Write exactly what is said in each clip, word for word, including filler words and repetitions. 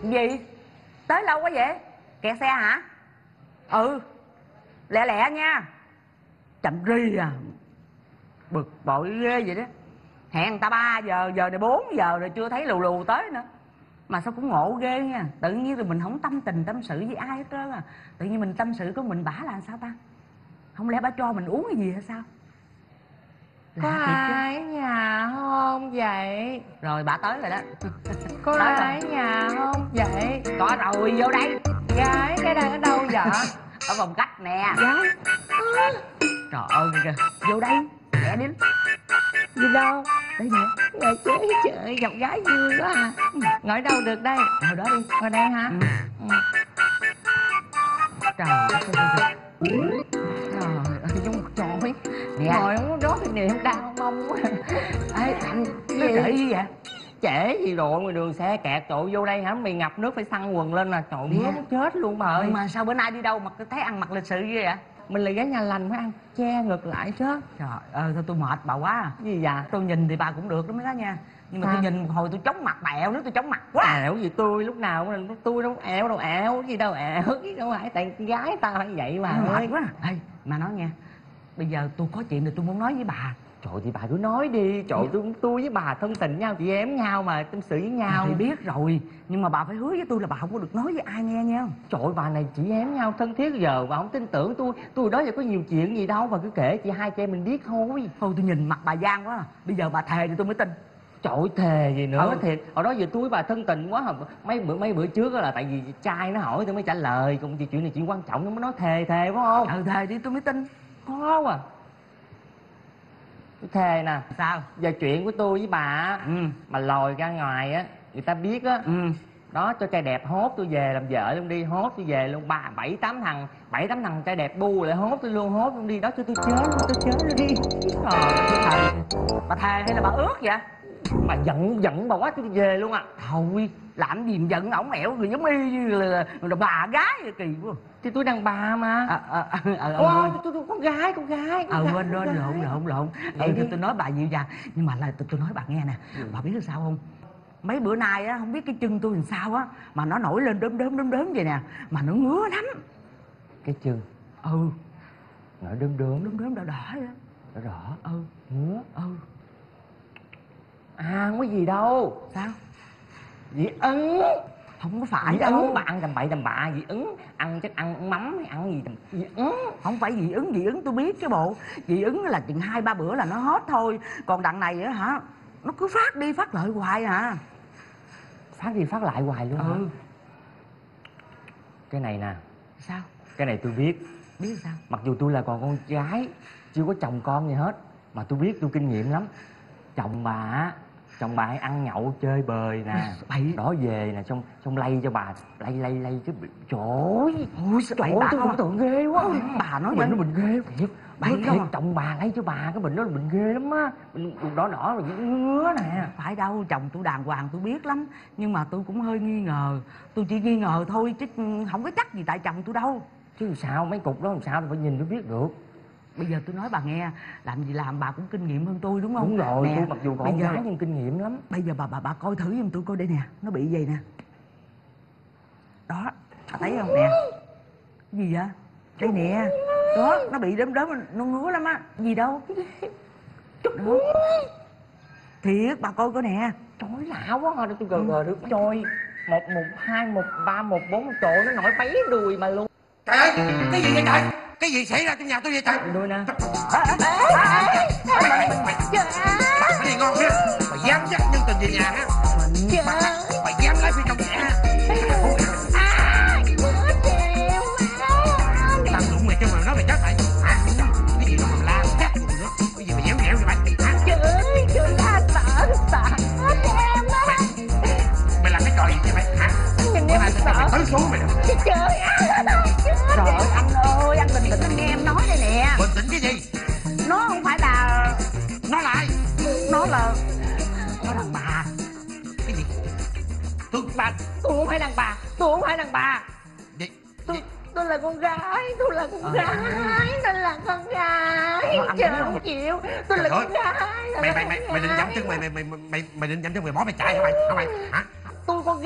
Gì? Tới lâu quá vậy? Kẹt xe hả? Ừ. Lẹ lẹ nha. Chậm ri à. Bực bội ghê vậy đó. Hẹn người ta ba giờ, giờ này bốn giờ rồi chưa thấy lù lù tới nữa. Mà sao cũng ngộ ghê nha. Tự nhiên rồi mình không tâm tình tâm sự với ai hết trơn à. Tự nhiên mình tâm sự có mình bả là sao ta? Không lẽ bả cho mình uống cái gì hay sao? Có ai ở nhà không vậy? Rồi bà tới rồi đó. Có tới ai ở nhà không vậy? Có rồi, vô đây. Gái cái đang ở đâu vậy? Ở phòng khách nè. Gái à. Trời ơi kìa. Vô đây. Mẹ đi. Gì đâu? Đây nè. Ngồi chế trời, gặp gái vui quá à. Ngồi đâu được đây? Ngồi đó đi. Ngồi đây hả? Ừ. Ừ. Trời ơi. Trời ơi, giống một trời. Nè. Ngồi không có rót cái niệm đau mông quá. Ê, anh nói trễ gì vậy? Trễ gì rồi, ngoài đường xe kẹt, trời vô đây hả? Mày ngập nước phải xăng quần lên là trời ơi muốn chết luôn bà ơi. Mà sao bữa nay đi đâu mà thấy ăn mặc lịch sự như vậy? Mình là gái nhà lành phải ăn che ngực lại chứ. Trời ơi, thôi tôi mệt bà quá à. Gì vậy? Tôi nhìn thì bà cũng được đó mấy đó nha. Nhưng mà sao? tôi nhìn một hồi tôi chóng mặt bẹo nữa, tôi chóng mặt quá. Ẻo gì tôi lúc nào cũng tôi đâu ẻo đâu ẻo gì đâu ẻo gì đâu phải tại gái ta phải vậy mà. Mệt quá. Ê, mà nói nghe, bây giờ tôi có chuyện thì tôi muốn nói với bà. Trời thì bà cứ nói đi. Trời ơi, tôi tôi với bà thân tình nhau, chị em nhau mà tâm sự với nhau. Thì biết rồi, nhưng mà bà phải hứa với tôi là bà không có được nói với ai nghe nha. Trời ơi, bà này chị em nhau thân thiết giờ bà không tin tưởng tôi. Tôi đó giờ có nhiều chuyện gì đâu, bà cứ kể chị hai chị em mình biết thôi. Thôi tôi nhìn mặt bà gian quá à. Bây giờ bà thề thì tôi mới tin. Trời ơi, thề gì nữa. Ừ. Thiệt hồi đó giờ tôi với bà thân tình quá. Mấy bữa mấy bữa trước là tại vì trai nó hỏi tôi mới trả lời. Còn chuyện này chuyện quan trọng nó mới nói thề thề phải không? Ừ, thề đi tôi mới tin. Khó à. Tôi thề nè. Sao? Giờ chuyện của tôi với bà á, Ừ. mà lòi ra ngoài á, người ta biết á. Ừ. Đó, cho trai đẹp hốt tôi về làm vợ luôn đi. Hốt tôi về luôn. Ba bảy tám thằng bảy tám thằng trai đẹp bu lại hốt tôi luôn. Hốt luôn đi. Đó cho tôi chết luôn. Tôi chết luôn đi. Trời ơi, bà thề hay là bà ước vậy? Bà giận giận bà quá tôi về luôn à. Thôi làm gì mà giận ổng ẻo người giống y như là, là bà gái vậy, kỳ quá. Thì tôi đàn bà mà. À, à, à, à, à, Ô, tôi, tôi con gái con gái ờ quên quên lộn lộn lộn. Ừ, tôi, tôi nói bà dịu dàng. Nhưng mà là tôi, tôi nói bà nghe nè. Ừ. Bà biết là sao không? Mấy bữa nay á, không biết cái chân tôi làm sao á, mà nó nổi lên đớm đớm đớm đớm vậy nè. Mà nó ngứa lắm. Cái chân? Ừ. Nổi đớm đớm đớm đớm đỏ đỏ vậy đó. Đỏ đỏ? Ừ. Ngứa? Ừ. À không có gì đâu. Sao? Dị ứng. Không có phải dị đâu. ứng bà ăn tầm bậy tầm bạ. Dị ứng ăn chắc ăn mắm hay ăn gì tầm dị ứng. Không phải dị ứng, dị ứng tôi biết chứ bộ. Dị ứng là chừng hai ba bữa là nó hết thôi. Còn đằng này á hả, nó cứ phát đi phát lại hoài à. Phát đi phát lại hoài luôn. Ừ hả? Cái này nè. Sao? Cái này tôi biết. Biết sao? Mặc dù tôi là còn con gái, chưa có chồng con gì hết, mà tôi biết, tôi kinh nghiệm lắm. Chồng bà á, chồng bà hay ăn nhậu chơi bời nè. Bậy. Đó về nè, xong xong lay cho bà. Lay lay lay chứ. Trời ơi. Ôi sao bậy bà tôi không? tưởng tượng ghê quá. Bà nói vậy bệnh nó bệnh ghê thiệt. Bậy thiệt, không? chồng bà lay cho bà cái bệnh đó là bệnh ghê lắm á. Bệnh đỏ đỏ rồi ngứa nè. Phải đâu, chồng tôi đàng hoàng tôi biết lắm. Nhưng mà tôi cũng hơi nghi ngờ. Tôi chỉ nghi ngờ thôi chứ không có chắc gì tại chồng tôi đâu. Chứ sao mấy cục đó làm sao tôi phải nhìn tôi biết được. Bây giờ tôi nói bà nghe, làm gì làm bà cũng kinh nghiệm hơn tôi đúng không? Đúng rồi, nè, tôi mặc dù còn gái nhưng kinh nghiệm lắm. Bây giờ bà bà bà coi thử giùm tôi coi đây nè, nó bị gì nè. Đó, bà thấy không nè? Cái gì vậy? Đây nè. Đó, nó bị đớm đớm nó ngứa lắm á. Gì đâu? Đó. Thiệt, bà coi coi nè. Trời ơi, lạ quá à, tôi gờ gờ được. Trời, một một hai một ba một bốn trời nó nổi bấy đùi mà luôn. Trời ơi, cái gì vậy trời? Cái gì xảy ra trong nhà tôi vậy trời? Đùi nè. Mày cái gì ngon chứ? Mày dám dắt nhân tình về nhà ha? Mày dám lái phi trong nhà ha? Tao đụng mày chân mà nói mày chết mày. Cái gì đó mà la khác luôn nữa. Cái gì mà dẻo dẻo vậy mày? Trời ơi, trời la sợ, sợ hết em á. Mày làm cái trò gì vậy mày hả? Nhìn em sợ. Mày tới số mày. Trời ơi, Trời ơi anh ơi, anh bình tĩnh nghe em nói đây nè. Bình tĩnh cái gì? Nó không phải là... Nói lại. Nó là... Nó đàn bà. Cái gì? Tôi... Bà, tôi không phải đàn bà. Tôi không phải đàn bà. Gì? tôi, tôi là con gái, tôi là con gái, tôi là con gái. Trời không chịu, tôi là con gái. Mày mày mày mày định dẫm chân mày mày mày mày mày định dẫm chân mày bỏ mày chạy hả mày? Hả mày? Hả? Tôi con gái,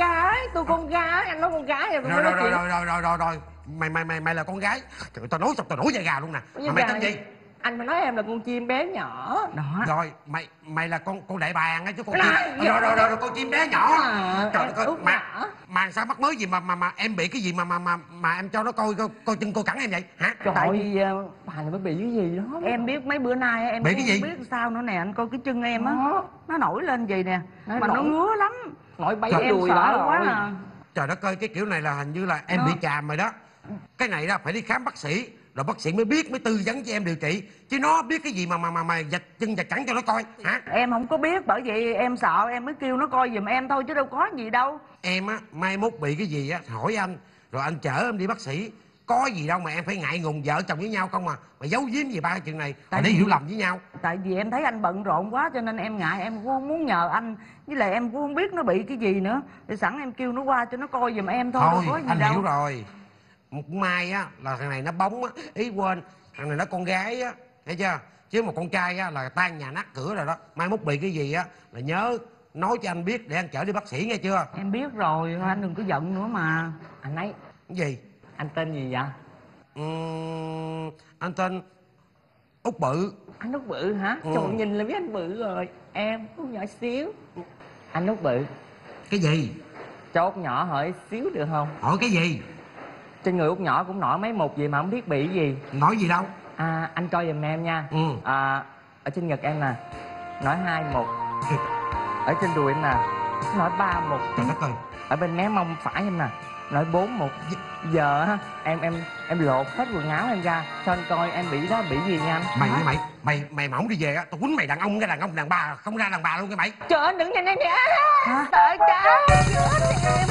tôi con gái, anh nói con gái rồi. Rồi rồi rồi rồi rồi rồi rồi rồi mày mày mày mày là con gái. Trời ơi, tao nói xong tao nổi da gà luôn nè. Mà mày tên gì? Anh phải nói em là con chim bé nhỏ. Đó. Rồi mày mày là con con đại bàng á chứ con Này, chim. Rồi rồi rồi rồi con chim bé nhỏ. À, Trời em ơi út mà nhỏ. mà sao mắc mới gì mà mà mà em bị cái gì mà mà mà mà em cho nó coi coi, coi chân coi cẳng em vậy hả? Trời Tại ơi, vì ờ, bà này mới bị cái gì đó. em biết mấy bữa nay em Bị cũng cái gì? không biết sao nữa nè, anh coi cái chân em á, Đó. nó nổi lên gì nè, Nó mà nó nổi. ngứa lắm. Nổi bấy Em đùi sợ đó quá rồi. à. Trời đất ơi, cái kiểu này là hình như là em Đó. bị chàm rồi đó. Cái này đó phải đi khám bác sĩ, rồi bác sĩ mới biết, mới tư vấn cho em điều trị. Chứ nó biết cái gì mà mà mà mà giật chân giật cẳng cho nó coi hả? Em không có biết, bởi vậy em sợ em mới kêu nó coi giùm em thôi chứ đâu có gì đâu. Em á, mai mốt bị cái gì á, hỏi anh, rồi anh chở em đi bác sĩ. Có gì đâu mà em phải ngại ngùng vợ chồng với nhau không à. Mà giấu giếm gì ba cái chuyện này, Tại mà để vì- hiểu lầm với nhau. Tại vì em thấy anh bận rộn quá cho nên em ngại, em cũng không muốn nhờ anh. Với lại em cũng không biết nó bị cái gì nữa, thì sẵn em kêu nó qua cho nó coi giùm em thôi, Thôi, đâu có gì anh đâu. hiểu rồi. Một mai á, là thằng này nó bóng á, ý quên, thằng này nó con gái á, thấy chưa? Chứ một con trai á, là tan nhà nát cửa rồi đó. Mai mốt bị cái gì á, là nhớ nói cho anh biết để anh chở đi bác sĩ nghe chưa? Em biết rồi, thôi anh đừng có giận nữa mà. Anh ấy, Cái gì? anh tên gì vậy? Uhm, anh tên Út Bự. Anh Út Bự hả? Ừ. Trời, nhìn là biết anh Bự rồi. Em Út nhỏ xíu. Anh Út Bự, Cái gì? cho Út nhỏ hỏi xíu được không? Hỏi cái gì? Trên người Út nhỏ cũng nổi mấy mụn gì mà không biết bị gì. Nói gì đâu? À, anh coi giùm em nha. Ừ. À, ở trên ngực em nè, nói hai mụn. Ở trên đùi em nè, nói ba mụn. Trời đất ơi. Ở bên mé mông phải em nè, nói bốn mụn. Giờ á, em em em lột hết quần áo em ra cho anh coi em bị đó bị gì nha anh. Mày với mày, mày mày mà không đi về á, tao quýnh mày đàn ông cái đàn ông đàn bà, không ra đàn bà luôn cái mày. Trời ơi, đừng nhanh em nhá. Hả? Trời cha, chết em.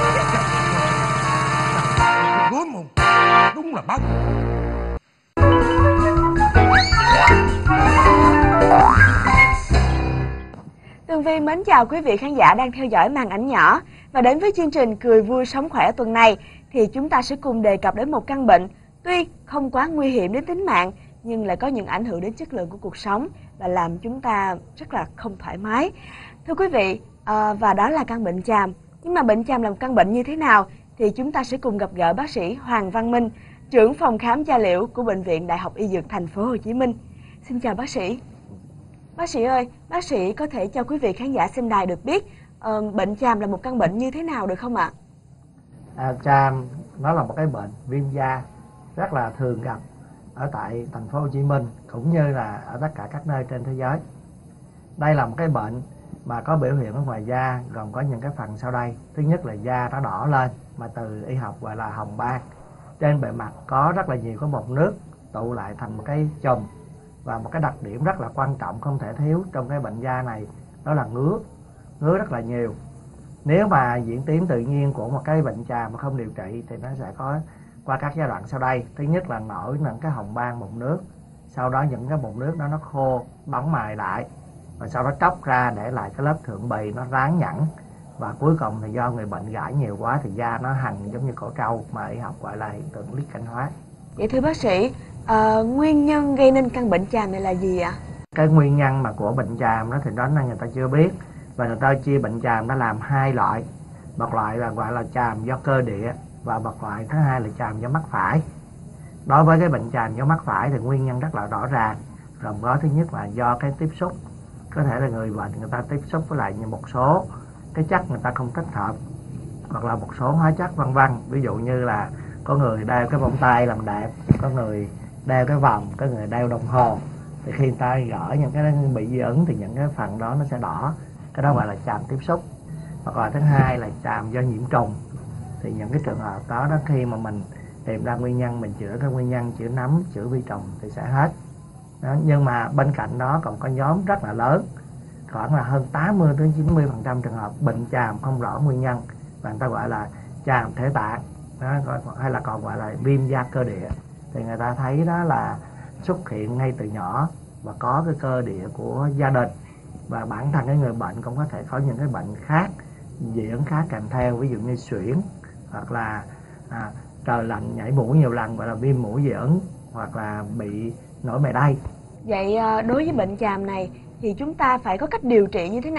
Gớm không? Đúng là bốc. Tường Vi mến chào quý vị khán giả đang theo dõi màn ảnh nhỏ. Và đến với chương trình Cười Vui Sống Khỏe tuần này thì chúng ta sẽ cùng đề cập đến một căn bệnh tuy không quá nguy hiểm đến tính mạng nhưng lại có những ảnh hưởng đến chất lượng của cuộc sống và làm chúng ta rất là không thoải mái. Thưa quý vị, à, và đó là căn bệnh chàm. Nhưng mà bệnh chàm là một căn bệnh như thế nào thì chúng ta sẽ cùng gặp gỡ bác sĩ Hoàng Văn Minh, trưởng phòng khám da liễu của Bệnh viện Đại học Y Dược Thành phố Hồ Chí Minh. Xin chào bác sĩ. Bác sĩ ơi, bác sĩ có thể cho quý vị khán giả xem đài được biết uh, bệnh chàm là một căn bệnh như thế nào được không ạ? À, chàm nó là một cái bệnh viêm da rất là thường gặp ở tại thành phố Hồ Chí Minh cũng như là ở tất cả các nơi trên thế giới. Đây là một cái bệnh mà có biểu hiện ở ngoài da gồm có những cái phần sau đây. Thứ nhất là da nó đỏ lên mà từ y học gọi là hồng ban. Trên bề mặt có rất là nhiều cái bọt nước tụ lại thành một cái chùm. Và một cái đặc điểm rất là quan trọng không thể thiếu trong cái bệnh da này đó là ngứa, ngứa rất là nhiều. Nếu mà diễn tiến tự nhiên của một cái bệnh chàm mà không điều trị thì nó sẽ có qua các giai đoạn sau đây. Thứ nhất là nổi những cái hồng ban bọt nước, sau đó những cái bọt nước đó nó khô, đóng mài lại, và sau đó tróc ra để lại cái lớp thượng bì nó ráng nhẵn, và cuối cùng thì do người bệnh gãi nhiều quá thì da nó hằn giống như cổ trâu mà y học gọi là hiện tượng liệt cảnh hóa. Vậy thưa bác sĩ, uh, nguyên nhân gây nên căn bệnh chàm này là gì ạ? Cái nguyên nhân mà của bệnh chàm đó thì đó là người ta chưa biết, và người ta chia bệnh chàm nó làm hai loại. Một loại là gọi là chàm do cơ địa và một loại thứ hai là chàm do mắc phải. Đối với cái bệnh chàm do mắc phải thì nguyên nhân rất là rõ ràng, gồm có thứ nhất là do cái tiếp xúc, có thể là người bệnh người ta tiếp xúc với lại một số cái chất người ta không thích hợp, hoặc là một số hóa chất vân vân. Ví dụ như là có người đeo cái vòng tay làm đẹp, có người đeo cái vòng, có người đeo đồng hồ, thì khi người ta gỡ những cái bị dị ứng thì những cái phần đó nó sẽ đỏ, cái đó gọi là chàm tiếp xúc. Hoặc là thứ hai là chàm do nhiễm trùng, thì những cái trường hợp đó đó khi mà mình tìm ra nguyên nhân, mình chữa cái nguyên nhân, chữa nấm, chữa vi trùng thì sẽ hết đó. Nhưng mà bên cạnh đó còn có nhóm rất là lớn, khoảng là hơn tám mươi đến chín mươi phần trăm trường hợp bệnh chàm không rõ nguyên nhân, và người ta gọi là chàm thể tạng đó, hay là còn gọi là viêm da cơ địa. Thì người ta thấy đó là xuất hiện ngay từ nhỏ và có cái cơ địa của gia đình, và bản thân cái người bệnh cũng có thể có những cái bệnh khác, dị ứng khác kèm theo, ví dụ như suyễn, hoặc là à, trời lạnh nhảy mũi nhiều lần gọi là viêm mũi dị ứng, hoặc là bị nổi mề đay. Vậy uh, đối với bệnh chàm này thì chúng ta phải có cách điều trị như thế nào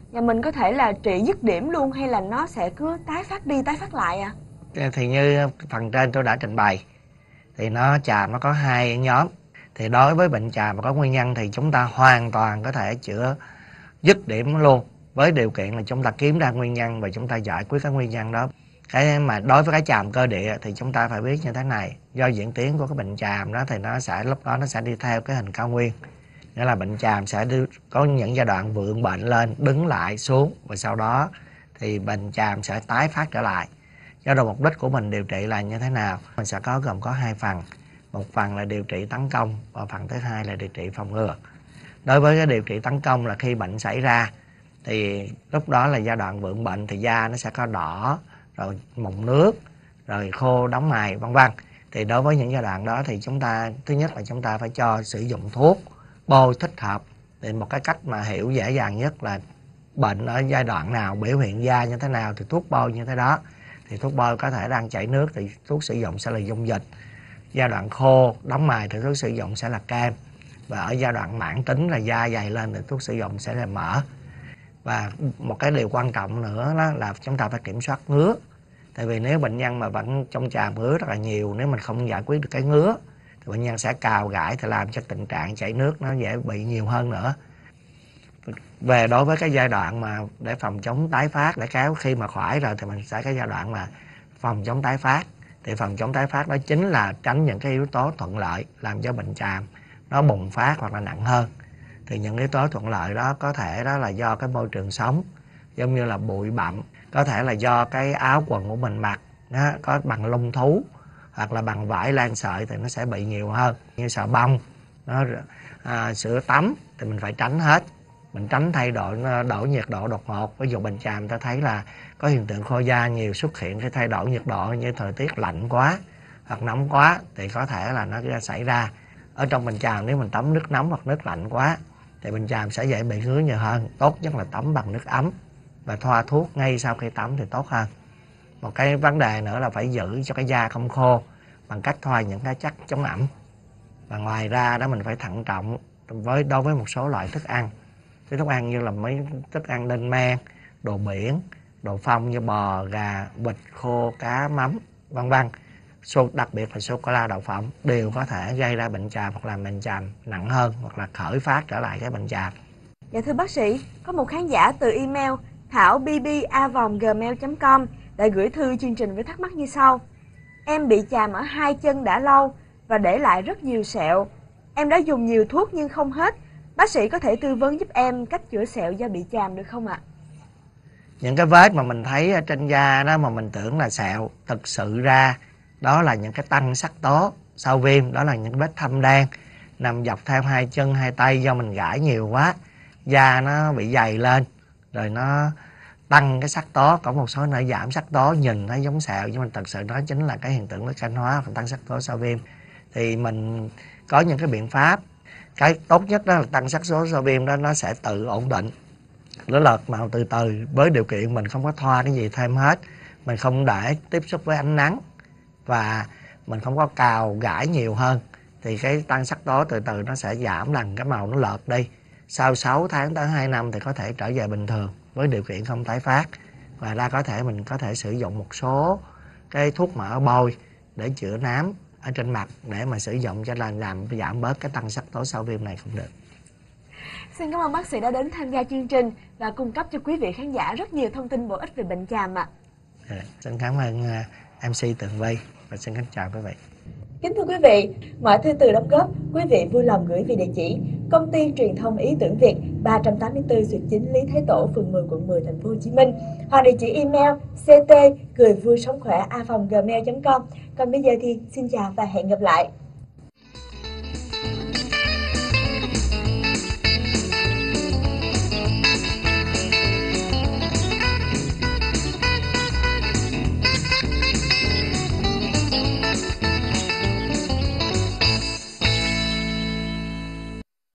Và mình có thể là trị dứt điểm luôn hay là nó sẽ cứ tái phát đi tái phát lại ạ? À? Thì như phần trên tôi đã trình bày, thì nó chàm nó có hai nhóm. Thì đối với bệnh chàm mà có nguyên nhân thì chúng ta hoàn toàn có thể chữa dứt điểm luôn, với điều kiện là chúng ta kiếm ra nguyên nhân và chúng ta giải quyết cái nguyên nhân đó. Cái mà đối với cái chàm cơ địa thì chúng ta phải biết như thế này, do diễn tiến của cái bệnh chàm đó thì nó sẽ lúc đó nó sẽ đi theo cái hình cao nguyên, nghĩa là bệnh chàm sẽ đi, có những giai đoạn vượng bệnh lên, đứng lại, xuống, và sau đó thì bệnh chàm sẽ tái phát trở lại. Do đó mục đích của mình điều trị là như thế nào? Mình sẽ có gồm có hai phần, một phần là điều trị tấn công và phần thứ hai là điều trị phòng ngừa. Đối với cái điều trị tấn công là khi bệnh xảy ra thì lúc đó là giai đoạn vượng bệnh thì da nó sẽ có đỏ, rồi mụn nước, rồi khô đóng mày vân vân. Thì đối với những giai đoạn đó thì chúng ta thứ nhất là chúng ta phải cho sử dụng thuốc bôi thích hợp. Thì một cái cách mà hiểu dễ dàng nhất là bệnh ở giai đoạn nào, biểu hiện da như thế nào thì thuốc bôi như thế đó. Thì thuốc bôi có thể đang chảy nước thì thuốc sử dụng sẽ là dung dịch. Giai đoạn khô đóng mày thì thuốc sử dụng sẽ là kem. Và ở giai đoạn mãn tính là da dày lên thì thuốc sử dụng sẽ là mỡ. Và một cái điều quan trọng nữa đó là chúng ta phải kiểm soát ngứa. Tại vì nếu bệnh nhân mà vẫn trong chàm ngứa rất là nhiều, nếu mình không giải quyết được cái ngứa thì bệnh nhân sẽ cào gãi thì làm cho tình trạng chảy nước nó dễ bị nhiều hơn nữa. Về đối với cái giai đoạn mà để phòng chống tái phát, để kéo khi mà khỏi rồi thì mình sẽ cái giai đoạn mà phòng chống tái phát. Thì phòng chống tái phát đó chính là tránh những cái yếu tố thuận lợi làm cho bệnh chàm nó bùng phát hoặc là nặng hơn. Thì những yếu tố thuận lợi đó có thể đó là do cái môi trường sống, giống như là bụi bặm, có thể là do cái áo quần của mình mặc nó có bằng lông thú hoặc là bằng vải lan sợi thì nó sẽ bị nhiều hơn. Như xà bông, nó à, sữa tắm thì mình phải tránh hết. Mình tránh thay đổi đổi nhiệt độ đột ngột. Ví dụ bệnh chàm ta thấy là có hiện tượng khô da nhiều xuất hiện cái thay đổi nhiệt độ, như thời tiết lạnh quá hoặc nóng quá thì có thể là nó xảy ra. Ở trong bệnh chàm nếu mình tắm nước nóng hoặc nước lạnh quá thì bệnh chàm sẽ dễ bị ngứa nhiều hơn. Tốt nhất là tắm bằng nước ấm và thoa thuốc ngay sau khi tắm thì tốt hơn. Một cái vấn đề nữa là phải giữ cho cái da không khô bằng cách thoa những cái chất chống ẩm. Và ngoài ra đó mình phải thận trọng với đối với một số loại thức ăn. Cái thức ăn như là mấy thức ăn lên men, đồ biển, đồ phong như bò, gà, vịt khô, cá, mắm, vân vân. Đặc biệt là sô-cô-la, đậu phộng đều có thể gây ra bệnh chàm hoặc làm bệnh chàm nặng hơn hoặc là khởi phát trở lại cái bệnh chàm. Dạ thưa bác sĩ, có một khán giả từ email thảo b b a vòng gmail chấm com đã gửi thư chương trình với thắc mắc như sau. Em bị chàm ở hai chân đã lâu và để lại rất nhiều sẹo. Em đã dùng nhiều thuốc nhưng không hết. Bác sĩ có thể tư vấn giúp em cách chữa sẹo do bị chàm được không ạ? Những cái vết mà mình thấy ở trên da đó mà mình tưởng là sẹo, thực sự ra đó là những cái tăng sắc tố sau viêm, đó là những vết thâm đen nằm dọc theo hai chân hai tay do mình gãi nhiều quá, da nó bị dày lên rồi nó tăng cái sắc tố. Có một số nơi giảm sắc tố nhìn nó giống sẹo nhưng mà thật sự đó chính là cái hiện tượng nó canxi hóa và tăng sắc tố sau viêm. Thì mình có những cái biện pháp. Cái tốt nhất đó là tăng sắc tố sau viêm đó nó sẽ tự ổn định, nó lợt màu từ từ với điều kiện mình không có thoa cái gì thêm hết, mình không để tiếp xúc với ánh nắng và mình không có cào gãi nhiều hơn thì cái tăng sắc tố từ từ nó sẽ giảm lần cái màu nó lợt đi. Sau sáu tháng tới hai năm thì có thể trở về bình thường với điều kiện không tái phát. Và ra có thể mình có thể sử dụng một số cái thuốc mỡ bôi để chữa nám ở trên mặt để mà sử dụng cho là làm giảm bớt cái tăng sắc tố sau viêm này không được. Xin cảm ơn bác sĩ đã đến tham gia chương trình và cung cấp cho quý vị khán giả rất nhiều thông tin bổ ích về bệnh chàm ạ. À, xin cảm ơn uh, em xê Tường Vi và xin kính chào quý vị. Kính thưa quý vị, mọi thư từ đóng góp quý vị vui lòng gửi về địa chỉ Công ty Truyền thông Ý tưởng Việt ba trăm tám mươi tư Xuyệt chín Lý Thái Tổ, phường mười, quận mười, thành phố Hồ Chí Minh, hoặc địa chỉ email ct cười vui sống khỏe a vòng gmail chấm com. Còn bây giờ thì xin chào và hẹn gặp lại.